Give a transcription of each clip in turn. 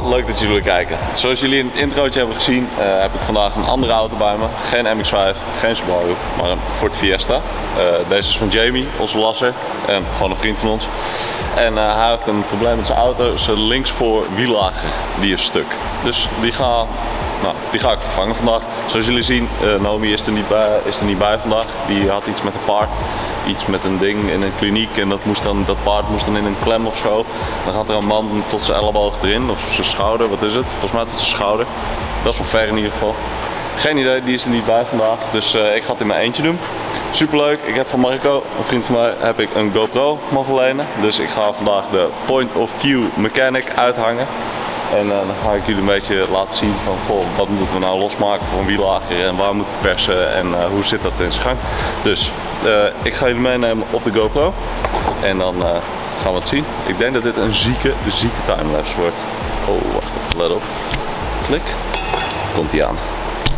leuk dat jullie kijken. Zoals jullie in het introotje hebben gezien, heb ik vandaag een andere auto bij me. Geen MX-5, geen Subaru, maar een Ford Fiesta. Deze is van Jamie, onze lasser, en gewoon een vriend van ons. En hij heeft een probleem met zijn auto, zijn linksvoor wiellager, die is stuk. Dus die ga ik vervangen vandaag. Zoals jullie zien, Naomi is er niet bij vandaag. Die had iets met een paard. Iets met een ding in een kliniek en dat paard moest dan in een klem of zo. Dan gaat er een man tot zijn elleboog erin, of zijn schouder, wat is het? Volgens mij tot zijn schouder. Dat is wel ver in ieder geval. Geen idee, die is er niet bij vandaag, dus ik ga het in mijn eentje doen. Superleuk, ik heb van Marco, een vriend van mij, heb ik een GoPro mogen lenen. Dus ik ga vandaag de Point of View Mechanic uithangen. En dan ga ik jullie een beetje laten zien van goh, wat moeten we nou losmaken voor een wiellager en waar moeten we persen en hoe zit dat in zijn gang. Dus ik ga jullie meenemen op de GoPro en dan gaan we het zien. Ik denk dat dit een zieke timelapse wordt. Oh, wacht even, let op. Klik. Komt ie aan.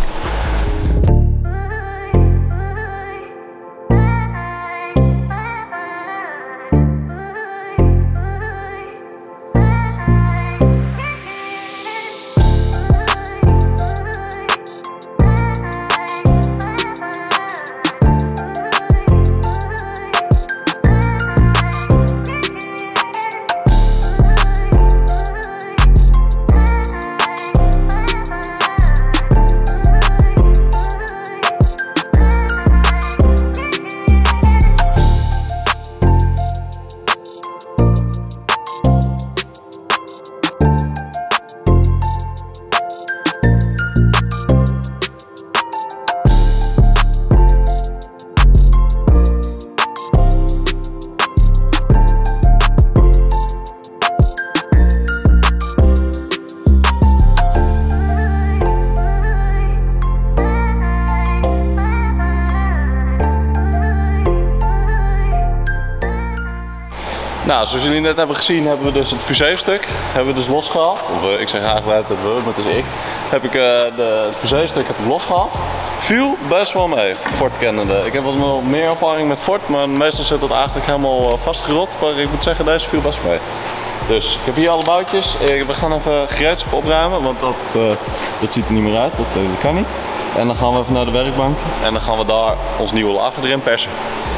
Nou, zoals jullie net hebben gezien, hebben we dus het fusee-stuk losgehaald. Of ik zeg eigenlijk dat we, maar het is ik. Heb ik het fusee-stuk losgehaald. Viel best wel mee, Ford kennende. Ik heb wel meer ervaring met Ford, maar meestal zit dat eigenlijk helemaal vastgerot. Maar ik moet zeggen, deze viel best mee. Dus ik heb hier alle boutjes. We gaan even gereedschap opruimen, want dat ziet er niet meer uit. Dat kan niet. En dan gaan we even naar de werkbank en dan gaan we daar ons nieuwe lager erin persen.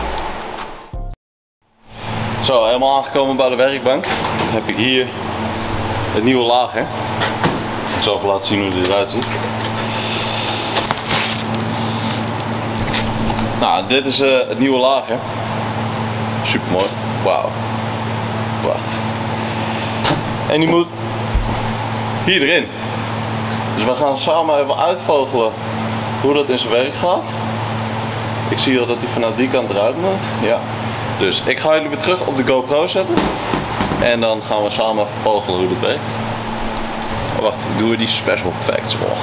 Zo, helemaal aangekomen bij de werkbank. Dan heb ik hier het nieuwe lager. Ik zal even laten zien hoe die eruit ziet. Nou, dit is het nieuwe lager. Super mooi. Wauw. Prachtig. En die moet hier erin. Dus we gaan samen even uitvogelen hoe dat in zijn werk gaat. Ik zie al dat hij vanuit die kant eruit moet. Ja. Dus ik ga jullie weer terug op de GoPro zetten. En dan gaan we samen vogelen hoe dit werkt. Oh, wacht, ik doe die special facts nog.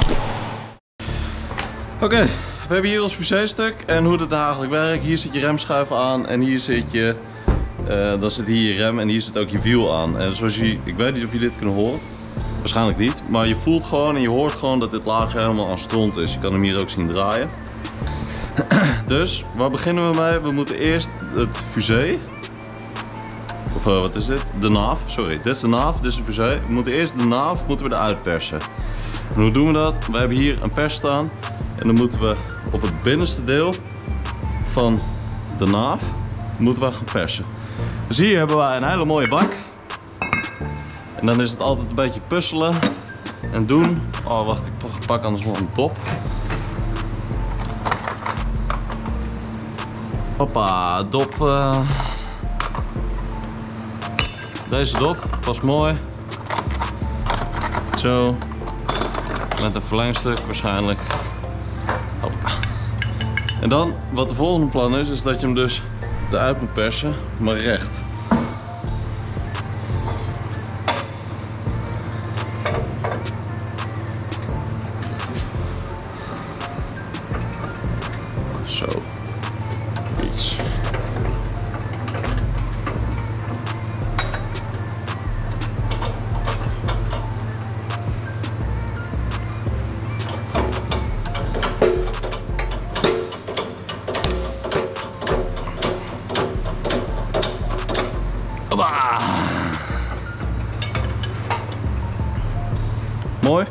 Oké, we hebben hier ons fusee-stuk en hoe dat nou eigenlijk werkt. Hier zit je remschuif aan en hier zit je, dan zit hier je rem en hier zit ook je wiel aan. En zoals je, ik weet niet of jullie dit kunnen horen. Waarschijnlijk niet, maar je voelt gewoon en je hoort gewoon dat dit lager helemaal aan stront is. Je kan hem hier ook zien draaien. Dus, waar beginnen we mee? We moeten eerst het fusee, of wat is dit? De naaf, sorry, dit is de naaf, dit is de fusee. We moeten eerst de naaf eruit persen. En hoe doen we dat? We hebben hier een pers staan en dan moeten we op het binnenste deel van de naaf moeten we gaan persen. Dus hier hebben we een hele mooie bak. En dan is het altijd een beetje puzzelen en doen. Oh wacht, ik pak anders nog een dop. Hoppa, dop. Deze dop past mooi. Zo. Met een verlengstuk waarschijnlijk. Hoppa. En dan, wat de volgende plan is dat je hem dus eruit moet persen, maar recht. Zo. Iets. Mooi.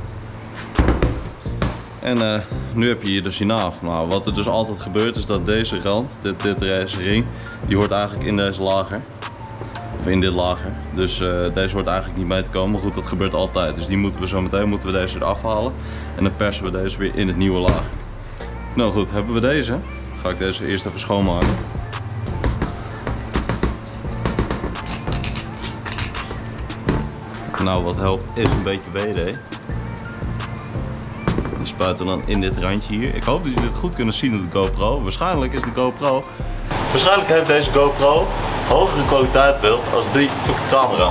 En nu heb je hier dus die naaf. Nou, wat er dus altijd gebeurt is dat deze rand, deze ring, die hoort eigenlijk in deze lager. Of in dit lager. Dus deze hoort eigenlijk niet mee te komen. Maar goed, dat gebeurt altijd. Dus die moeten we zo meteen deze eraf halen. En dan persen we deze weer in het nieuwe lager. Nou goed, hebben we deze. Dan ga ik deze eerst even schoonmaken. Nou, wat helpt is een beetje BD. Die spuiten dan in dit randje hier. Ik hoop dat jullie dit goed kunnen zien op de GoPro. Waarschijnlijk is de GoPro... Waarschijnlijk heeft deze GoPro hogere kwaliteitsbeeld als die camera.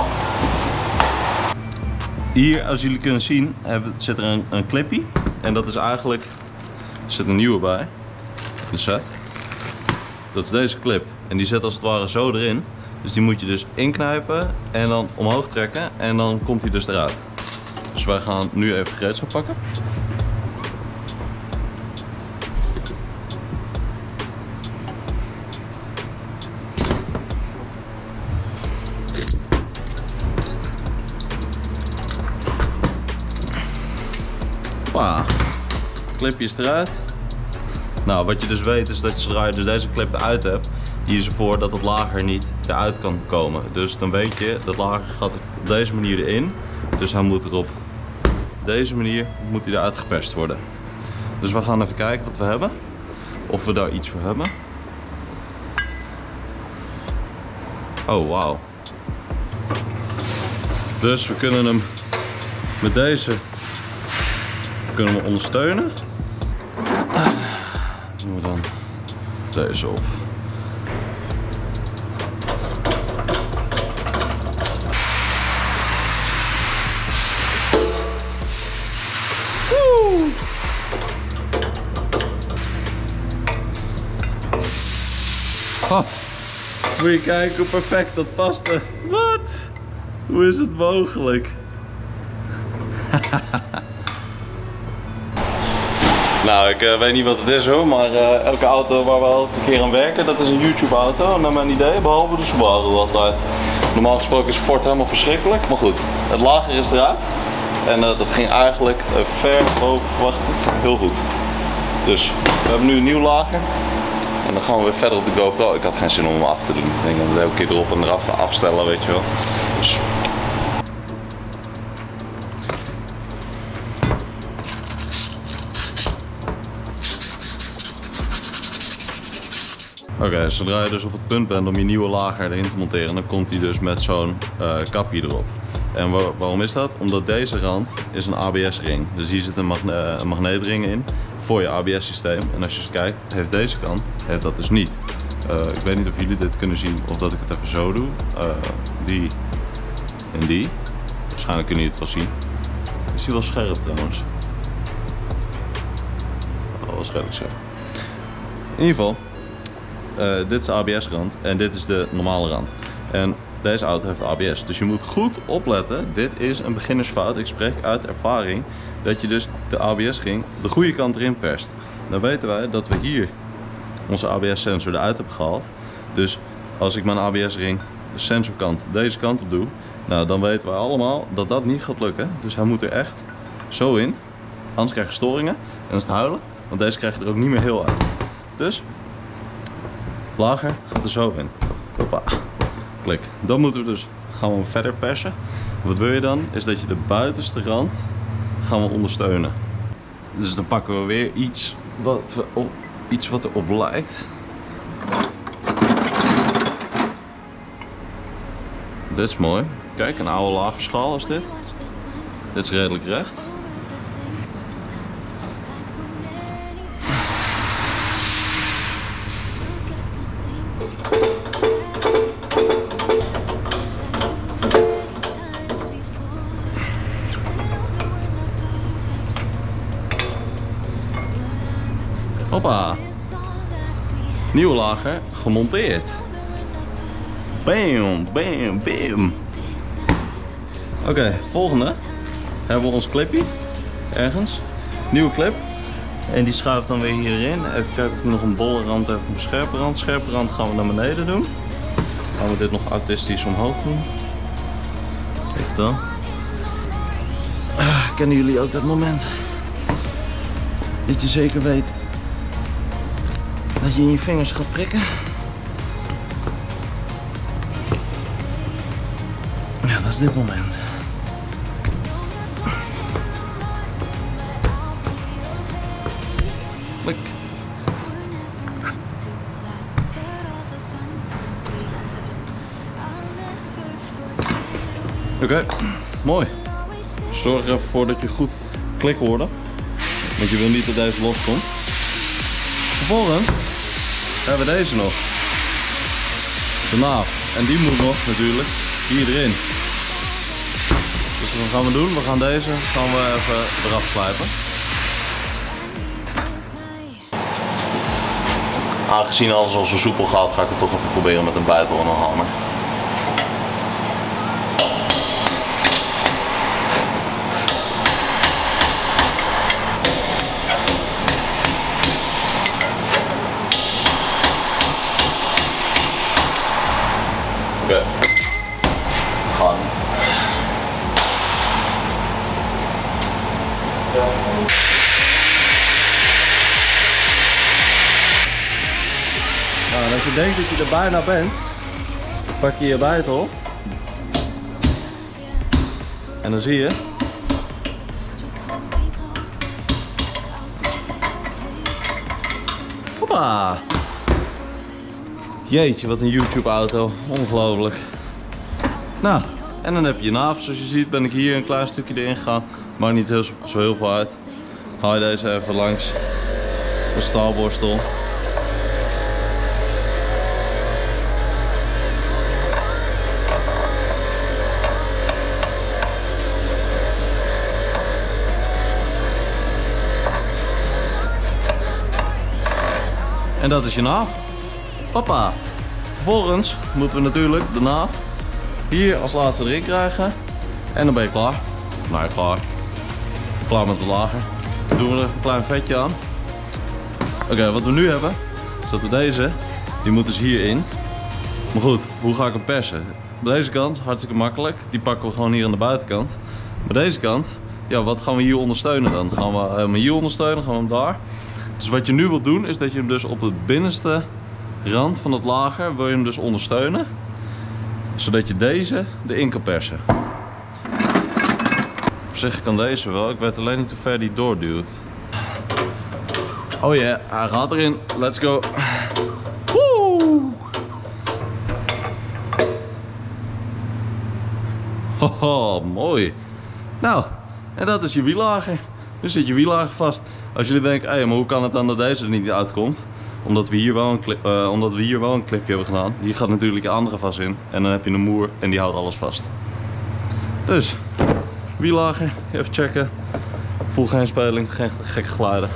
Hier, als jullie kunnen zien, zit er een clipje. En dat is eigenlijk... Er zit een nieuwe bij. De set. Dat is deze clip. En die zit als het ware zo erin. Dus die moet je dus inknijpen en dan omhoog trekken. En dan komt hij dus eruit. Dus wij gaan nu even gereedschap pakken. Hoppa. Clipje is eruit. Nou, wat je dus weet is dat zodra je dus deze clip eruit hebt, hier is ervoor dat het lager niet eruit kan komen. Dus dan weet je, dat lager gaat op deze manier erin. Dus hij moet er op deze manier moet hij eruit geperst worden. Dus we gaan even kijken wat we hebben. Of we daar iets voor hebben. Oh, wauw. Dus we kunnen hem met deze ondersteunen. Doen we dan deze op. Oh, moet je kijken hoe perfect dat paste. Wat? Hoe is het mogelijk? Nou, ik weet niet wat het is hoor, maar elke auto waar we elke keer aan werken, dat is een YouTube auto, naar mijn idee, behalve de Subaru altijd. Normaal gesproken is Ford helemaal verschrikkelijk, maar goed, het lager is eruit. En dat ging eigenlijk ver boven verwachting, heel goed. Dus, we hebben nu een nieuw lager. En dan gaan we weer verder op de GoPro. Ik had geen zin om hem af te doen. Ik denk dat we elke keer erop en eraf afstellen, weet je wel. Dus. Oké, zodra je dus op het punt bent om je nieuwe lager erin te monteren, dan komt hij dus met zo'n kapje erop. En waarom is dat? Omdat deze rand is een ABS-ring. Dus hier zit een magneetring in voor je ABS-systeem. En als je eens kijkt, heeft deze kant dat dus niet. Ik weet niet of jullie dit kunnen zien of dat ik het even zo doe. Die en die. Waarschijnlijk kunnen jullie het wel zien. Is die wel scherp trouwens? Wel scherp zeg. In ieder geval, dit is de ABS-rand en dit is de normale rand. En deze auto heeft ABS, dus je moet goed opletten. Dit is een beginnersfout. Ik spreek uit ervaring dat je dus de ABS-ring de goede kant erin perst. Dan weten wij dat we hier onze ABS-sensor eruit hebben gehaald. Dus als ik mijn ABS-ring, de sensorkant, deze kant op doe, nou dan weten wij allemaal dat dat niet gaat lukken. Dus hij moet er echt zo in, anders krijg je storingen en dan is het huilen, want deze krijg je er ook niet meer heel uit. Dus lager gaat er zo in. Hoppa. Klik. Dan moeten we dus gaan we verder persen. Wat wil je dan? Is dat je de buitenste rand gaan we ondersteunen. Dus dan pakken we weer iets wat erop lijkt. Dit is mooi. Kijk, een oude lagerschaal is dit. Dit is redelijk recht. Hoppa. Nieuwe lager gemonteerd. Bam, bam, bam. Oké, volgende. Hebben we ons clipje. Ergens. Nieuwe clip. En die schuift dan weer hierin. Even kijken of hij nog een bolle rand heeft of een scherpe rand. Scherpe rand gaan we naar beneden doen. Gaan we dit nog autistisch omhoog doen. Kijk dan. Kennen jullie ook dat moment? Dat je zeker weet dat je in je vingers gaat prikken? Ja, dat is dit moment. Klik. Oké, mooi. Zorg er even voor dat je goed klik hoort. Want je wil niet dat deze loskomt. Vervolgens hebben we deze nog. De naaf. En die moet nog natuurlijk hier erin. Dus wat gaan we doen? We gaan deze even eraf slijpen. Aangezien alles al zo soepel gaat, ga ik het toch even proberen met een bijtel en een hamer. Oké. Gaan. Nou, en als je denkt dat je er bijna bent, pak je je bijtel. En dan zie je. Hoppa! Jeetje, wat een YouTube auto. Ongelooflijk. Nou, en dan heb je je naaf. Zoals je ziet ben ik hier een klein stukje erin gegaan. Maakt niet zo heel veel uit. Haal je deze even langs de staalborstel. En dat is je naaf. Papa. Vervolgens moeten we natuurlijk de naaf hier als laatste erin krijgen. En dan ben je klaar. Nou, klaar. Klaar met de lager. Dan doen we er een klein vetje aan. Oké, wat we nu hebben, is dat we deze, die moet dus hierin. Maar goed, hoe ga ik hem persen? Op deze kant, hartstikke makkelijk. Die pakken we gewoon hier aan de buitenkant. Maar deze kant, ja, wat gaan we hier ondersteunen dan? Gaan we hem hier ondersteunen? Gaan we hem daar? Dus wat je nu wilt doen, is dat je hem dus op de binnenste rand van het lager wil je hem dus ondersteunen, zodat je deze erin kan persen. Op zich kan deze wel, ik weet alleen niet hoe ver die doorduwt. Oh ja, hij gaat erin. Let's go. Woe! Haha, mooi. Nou, en dat is je wiellager. Nu zit je wiellager vast. Als jullie denken, hey, maar hoe kan het dan dat deze er niet uitkomt? Omdat we hier wel een clipje hebben gedaan. Hier gaat natuurlijk je andere vast in. En dan heb je een moer en die houdt alles vast. Dus, wiellager, even checken. Voel geen speling, geen gekke geluiden.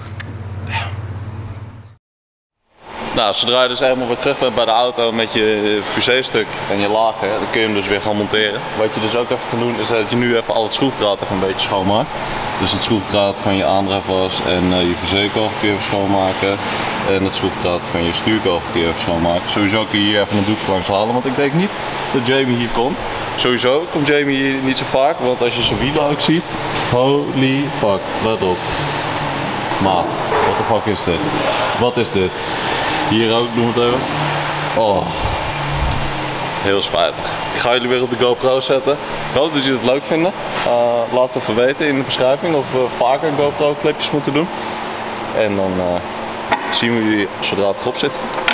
Nou, zodra je dus helemaal weer terug bent bij de auto met je fusee-stuk en je lager, dan kun je hem dus weer gaan monteren. Wat je dus ook even kan doen, is dat je nu even al het schroefdraad even een beetje schoonmaakt. Dus het schroefdraad van je aandrijfas en je fuseekogel kun je even schoonmaken. En het schroefdraad van je stuurkogel kun je even schoonmaken. Sowieso kun je hier even een doekje langs halen, want ik denk niet dat Jamie hier komt. Sowieso komt Jamie hier niet zo vaak, want als je zijn wielen ook ziet, holy fuck, let op. Maat, what the fuck is dit? Wat is dit? Hier ook, doen we het even. Oh, heel spijtig. Ik ga jullie weer op de GoPro zetten. Ik hoop dat jullie het leuk vinden. Laat het even weten in de beschrijving of we vaker GoPro clipjes moeten doen. En dan zien we jullie zodra het erop zit.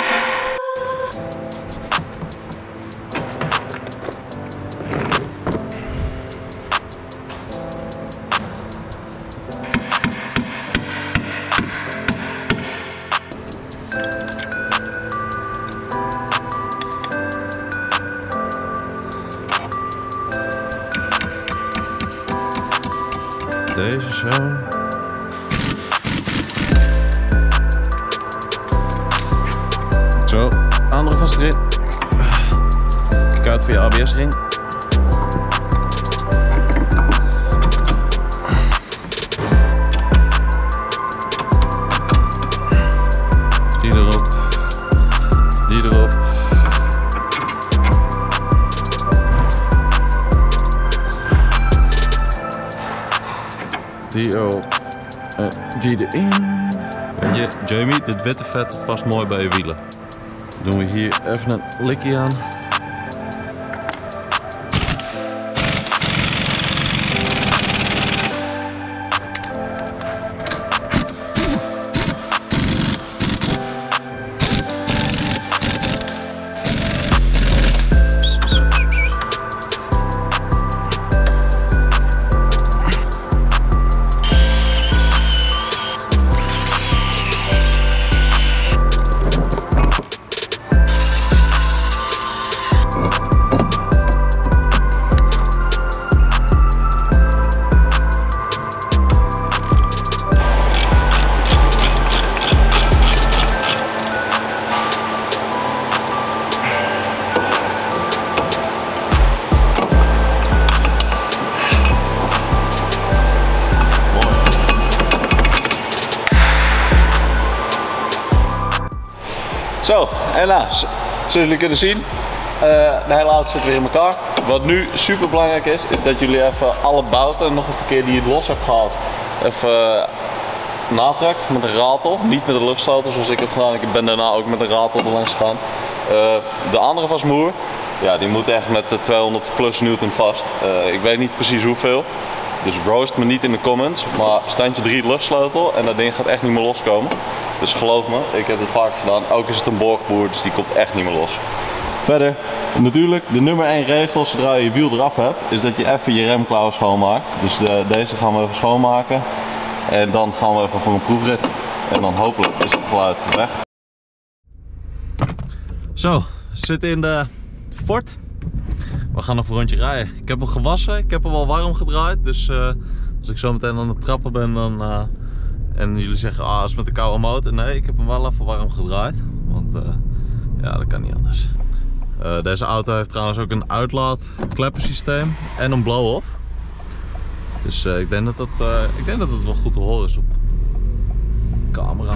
Deze zo. Zo, andere vast erin. Kijk uit voor je ABS-ring. Die erop. Die erop. die erop en die erin. Weet je, Jamie, dit witte vet past mooi bij je wielen. Dan doen we hier even een likje aan. Zo, en nou, zoals jullie kunnen zien, de hele auto zit weer in elkaar. Wat nu super belangrijk is dat jullie even alle bouten nog een keer die je los hebt gehaald, even natrekt met een ratel. Niet met een luchtsleutel zoals ik heb gedaan, ik ben daarna ook met een ratel er langs gegaan. De andere vasmoer, ja, die moet echt met 200 plus newton vast. Ik weet niet precies hoeveel. Dus roast me niet in de comments, maar standje 3 luchtsleutel en dat ding gaat echt niet meer loskomen. Dus geloof me, ik heb het vaak gedaan. Ook is het een borgboer, dus die komt echt niet meer los. Verder, natuurlijk, de nummer 1 regel zodra je je wiel eraf hebt, is dat je even je remklauwen schoonmaakt. Dus deze gaan we even schoonmaken. En dan gaan we even voor een proefrit. En dan hopelijk is het geluid weg. Zo, we zitten in de Ford. We gaan even een rondje rijden. Ik heb hem gewassen, ik heb hem al warm gedraaid. Dus als ik zo meteen aan het trappen ben dan, en jullie zeggen, ah, is met de koude motor. Nee, ik heb hem wel even warm gedraaid. Want ja, dat kan niet anders. Deze auto heeft trouwens ook een uitlaatkleppensysteem en een blow-off. Dus ik denk dat het wel goed te horen is op camera.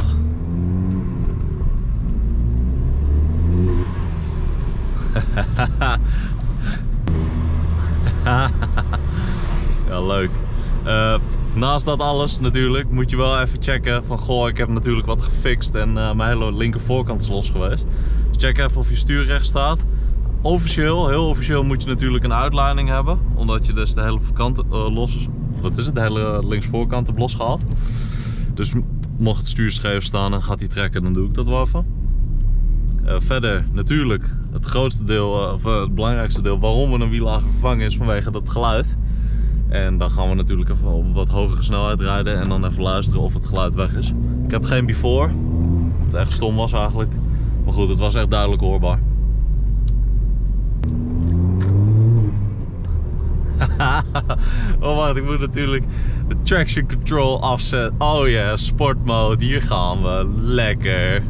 Ja, leuk. Naast dat alles natuurlijk moet je wel even checken van goh, ik heb natuurlijk wat gefixt en mijn hele linker voorkant is los geweest. Dus check even of je stuur recht staat. Officieel, heel officieel moet je natuurlijk een uitleiding hebben, omdat je dus de hele de hele linksvoorkant hebt losgehaald. Dus mocht het stuur scheef staan en gaat hij trekken, dan doe ik dat wel even. Verder natuurlijk het grootste deel, of het belangrijkste deel waarom we een wiellager vervangen is vanwege dat geluid. En dan gaan we natuurlijk even op wat hogere snelheid rijden en dan even luisteren of het geluid weg is. Ik heb geen before, wat echt stom was eigenlijk. Maar goed, het was echt duidelijk hoorbaar. Oh wacht, ik moet natuurlijk de traction control afzetten. Oh ja, yeah, sport mode, hier gaan we. Lekker.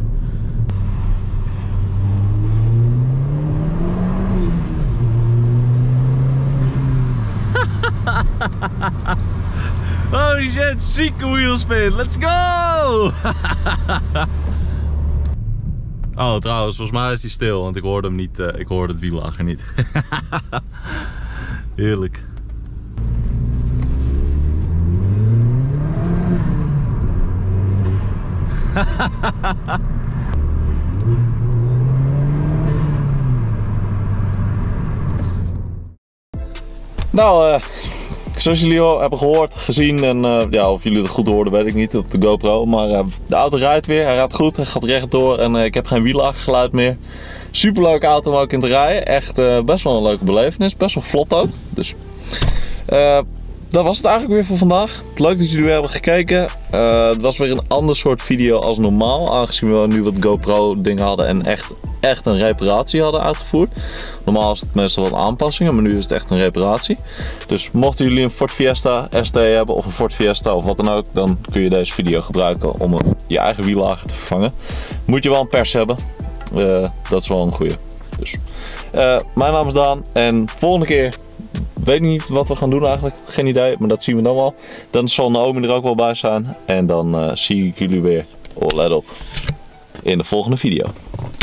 Holy shit, zieke wheelspin, let's go! Oh trouwens, volgens mij is hij stil, want ik hoorde hem niet, ik hoorde het wiellager niet. Heerlijk. Nou, zoals jullie al hebben gehoord, gezien en ja, of jullie het goed hoorden weet ik niet op de GoPro. Maar de auto rijdt weer, hij rijdt goed, hij gaat rechtdoor en ik heb geen wiellagergeluid meer. Superleuke auto om ook in te rijden, echt best wel een leuke belevenis, best wel vlot ook. Dus dat was het eigenlijk weer voor vandaag. Leuk dat jullie weer hebben gekeken. Het was weer een ander soort video als normaal, aangezien we nu wat GoPro dingen hadden en echt een reparatie hadden uitgevoerd. Normaal is het meestal wat aanpassingen, maar nu is het echt een reparatie. Dus mochten jullie een Ford Fiesta ST hebben of een Ford Fiesta of wat dan ook, dan kun je deze video gebruiken om je eigen wiellager te vervangen. Moet je wel een pers hebben, dat is wel een goeie. Dus, mijn naam is Daan en volgende keer, weet niet wat we gaan doen eigenlijk, geen idee, maar dat zien we dan wel. Dan zal Naomi er ook wel bij zijn en dan zie ik jullie weer, let op, in de volgende video.